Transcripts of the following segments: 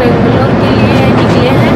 बेंगलोर के लिए निकले हैं।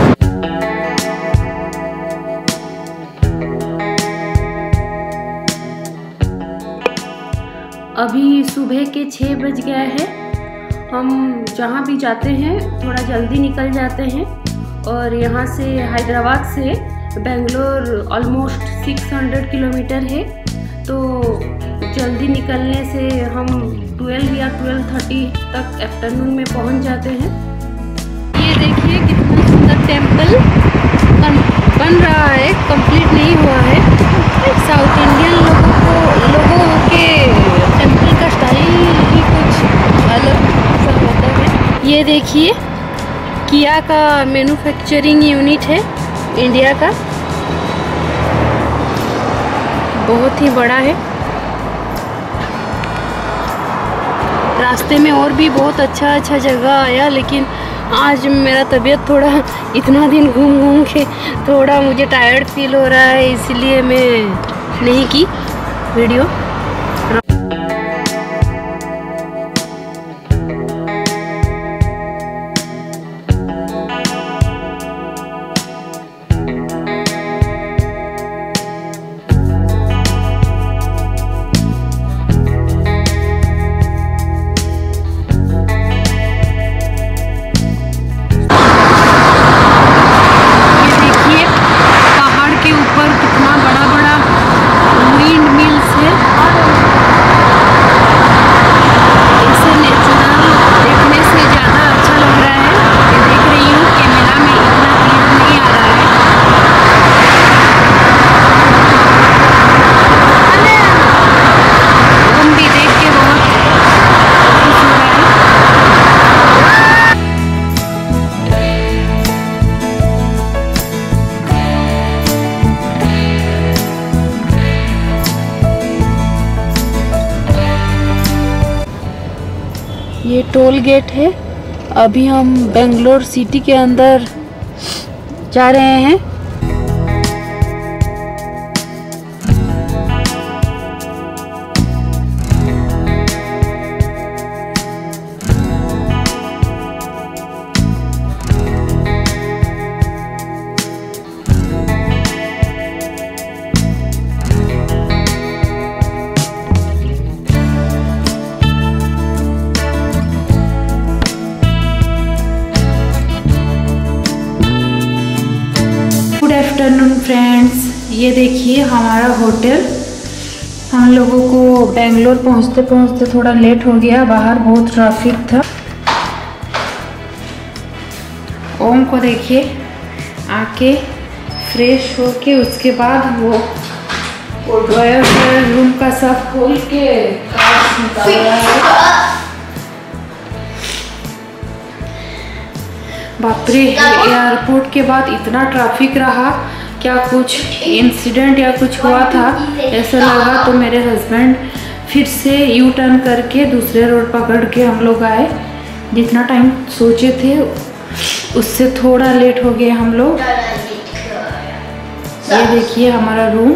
अभी सुबह के 6 बज गए हैं। हम जहाँ भी जाते हैं थोड़ा जल्दी निकल जाते हैं और यहाँ से हैदराबाद से बेंगलोर ऑलमोस्ट 600 किलोमीटर है, तो जल्दी निकलने से हम 12 या 12:30 तक आफ्टरनून में पहुँच जाते हैं। ये देखिए कितना सुंदर टेम्पल बन रहा है, कंप्लीट नहीं हुआ है। साउथ इंडियन लोगों के टेम्पल का स्टाइल ही कुछ अलग सा होता है। ये देखिए किया का मैन्युफैक्चरिंग यूनिट है इंडिया का, बहुत ही बड़ा है। रास्ते में और भी बहुत अच्छा जगह आया, लेकिन आज मेरा तबीयत थोड़ा, इतना दिन घूम के थोड़ा मुझे टायर्ड फील हो रहा है, इसलिए मैं नहीं की वीडियो। ये टोल गेट है। अभी हम बेंगलोर सिटी के अंदर जा रहे हैं। आफ्टरनून फ्रेंड्स, ये देखिए हमारा होटल। हम लोगों को बेंगलोर पहुंचते पहुंचते थोड़ा लेट हो गया, बाहर बहुत ट्रैफिक था। ओम को देखिए आके फ्रेश होके उसके बाद वो ड्रायर रूम का सब खोल के निकाल रहा है। बाप रे, एयरपोर्ट के बाद इतना ट्रैफिक रहा, क्या कुछ इंसिडेंट या कुछ हुआ था ऐसा लगा। तो मेरे हस्बैंड फिर से यू टर्न करके दूसरे रोड पकड़ के हम लोग आए। जितना टाइम सोचे थे उससे थोड़ा लेट हो गए हम लोग। ये देखिए हमारा रूम।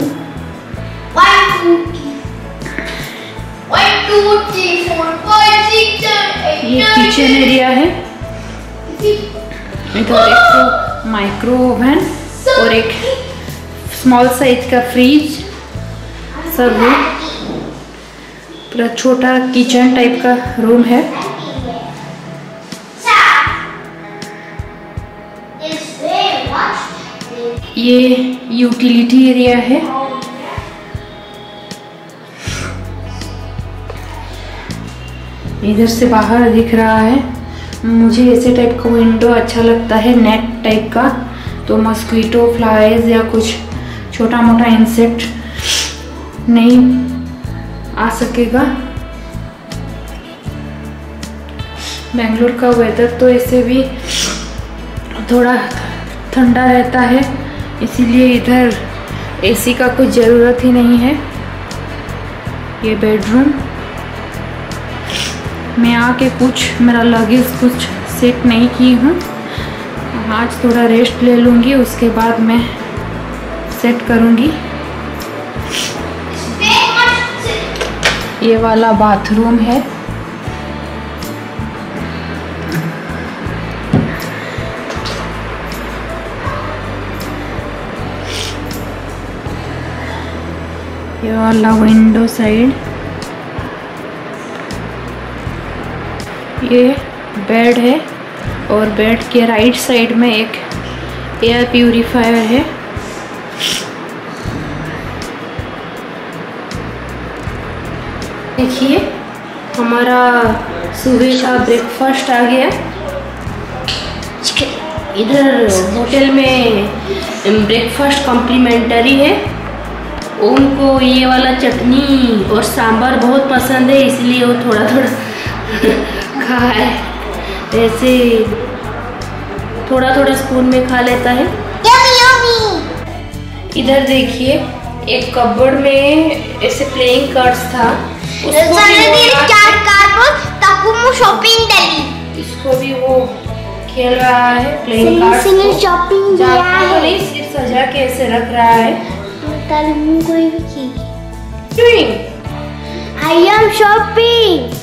ये किचन एरिया है। इधर एक माइक्रो ओवन और एक स्मॉल साइज का फ्रिज, सब रूम। पूरा छोटा किचन टाइप का रूम है। ये यूटिलिटी एरिया है। इधर से बाहर दिख रहा है। मुझे ऐसे टाइप का विंडो अच्छा लगता है, नेट टाइप का, तो मस्कीटो, फ्लाइज या कुछ छोटा मोटा इंसेक्ट नहीं आ सकेगा। बेंगलोर का वेदर तो ऐसे भी थोड़ा ठंडा रहता है, इसीलिए इधर एसी का कुछ ज़रूरत ही नहीं है। ये बेडरूम मैं आके कुछ मेरा लगेज कुछ सेट नहीं की हूँ। आज थोड़ा रेस्ट ले लूँगी, उसके बाद मैं सेट करूँगी। ये वाला बाथरूम है। ये वाला विंडो साइड, ये बेड है और बेड के राइट साइड में एक एयर प्यूरीफायर है। देखिए हमारा सुबह का ब्रेकफास्ट आ गया। इधर होटल में ब्रेकफास्ट कॉम्प्लीमेंटरी है। उनको ये वाला चटनी और सांभर बहुत पसंद है, इसलिए वो थोड़ा थोड़ा खाए, ऐसे थोड़ा थोड़ा स्पून में खा लेता है। इधर देखिए एक कपबोर्ड में ऐसे प्लेइंग कार्ड्स था, इसको भी वो खेल रहा है प्लेइंग कार्ड्स को। शॉपिंग सिर्फ सजा के ऐसे रख रहा है। I am shopping.